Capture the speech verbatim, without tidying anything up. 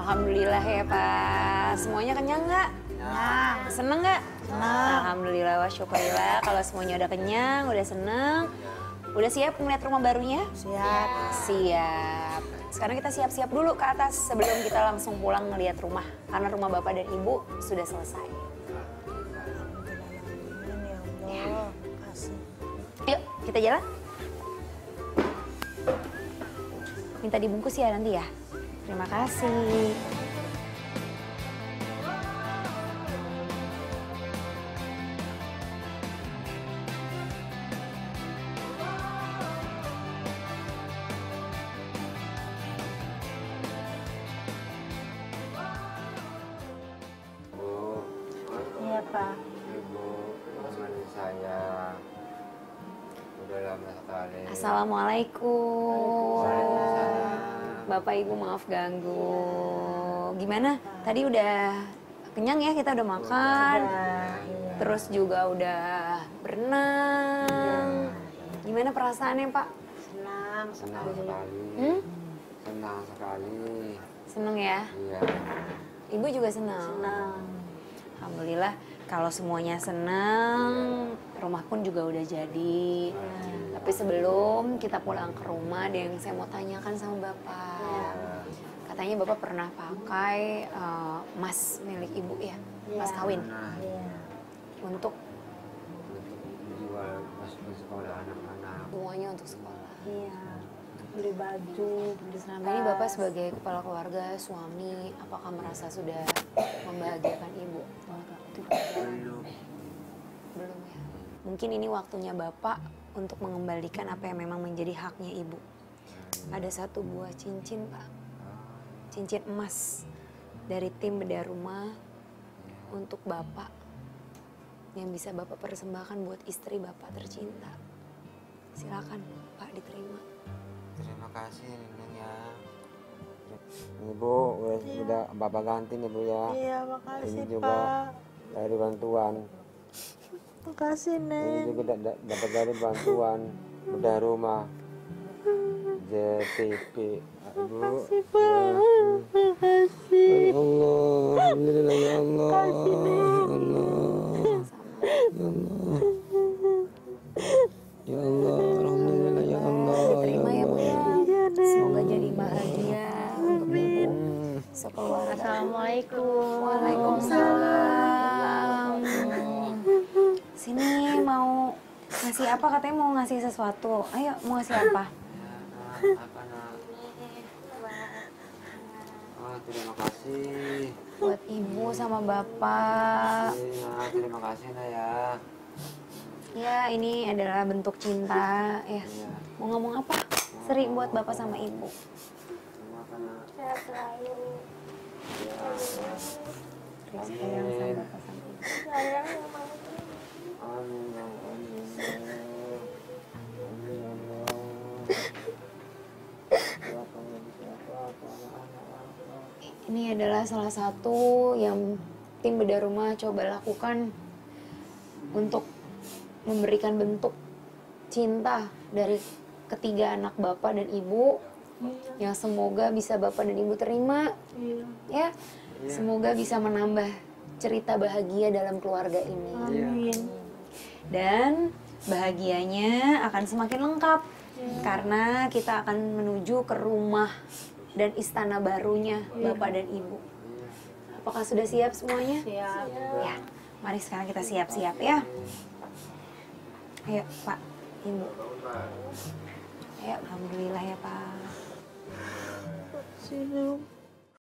Alhamdulillah ya Pak. Semuanya kenyang nggak? Kenyang. Seneng nggak? Seneng. Alhamdulillah wa syukurillah. Kalau semuanya udah kenyang, udah seneng. Udah siap ngeliat rumah barunya? Siap. Siap. Sekarang kita siap-siap dulu ke atas sebelum kita langsung pulang ngeliat rumah. Karena rumah Bapak dan Ibu sudah selesai. Ya Allah, kasih. Yuk, kita jalan. Minta dibungkus ya nanti ya. Terima kasih. Iya, Pak. Ibu, teman saya udah lama sekali. Assalamualaikum. Waalaikumsalam. Bapak Ibu maaf ganggu. Gimana? Tadi udah kenyang ya, kita udah makan. Iya. Terus juga udah berenang. Gimana perasaannya Pak? Senang Senang sekali. sekali. Hmm? Senang sekali. Seneng ya? Iya. Ibu juga senang. Senang. Alhamdulillah kalau semuanya senang, rumah pun juga udah jadi. Tapi sebelum kita pulang ke rumah, ada yang saya mau tanyakan sama Bapak. Katanya Bapak pernah pakai uh, emas milik Ibu ya? Emas Iya. kawin. Nah, Iya. Untuk untuk menjual masuk sekolah anak-anak. semuanya untuk sekolah. Iya. Beli baju, beli Selama ini Bapak sebagai kepala keluarga, suami, apakah merasa sudah membahagiakan Ibu? Belum. Belum ya. Mungkin ini waktunya Bapak untuk mengembalikan apa yang memang menjadi haknya Ibu. Ada satu buah cincin, Pak. Cincin emas dari tim bedah rumah untuk Bapak yang bisa Bapak persembahkan buat istri Bapak tercinta. Silakan, Pak, diterima. Terima kasih Neng ya. Ibu, udah, udah Bapak ganti nih Bu ya. Iya, makasih Ini juga Pak. dari bantuan. Makasih Ini Neng. juga da- da- dapat dari bantuan bedah rumah J T P. Bu. Makasih Pak. Makasih. Ya Allah, alhamdulillah ya Allah. Makasih Ya Neng. Allah. Ya Allah. Ya Allah, alhamdulillah ya Allah. Diterima ya, Bu ya. Iya Neng. Semoga jadi bahagia untuk Ibu Hmm. sekeluarga. Assalamualaikum. Waalaikumsalam. Sini mau ngasih apa? Katanya mau ngasih sesuatu. Ayo, mau ngasih apa? Apa nak? Oh, terima kasih. Buat Ibu sama Bapak. Nah, terima kasih nak ya. Ya, ini adalah bentuk cinta. Ya, Iya. mau ngomong apa? Seri buat Bapak sama Ibu. Terima kasih nak. Sehat selalu. Seri sayang sama Bapak sama Ibu. Sayang sama Amin ya Allah. Amin ya Allah. Ya Allah, bisa apa-apa, anak-anak. Ini adalah salah satu yang tim bedah rumah coba lakukan untuk memberikan bentuk cinta dari ketiga anak Bapak dan Ibu yang semoga bisa Bapak dan Ibu terima. Iya. Ya, semoga bisa menambah cerita bahagia dalam keluarga ini. Amin. Dan bahagianya akan semakin lengkap karena kita akan menuju ke rumah dan istana barunya Bapak dan Ibu. Apakah sudah siap semuanya? Siap. Ya, mari sekarang kita siap-siap ya. Ayo Pak, Ibu. Ayo, alhamdulillah ya Pak. Sini.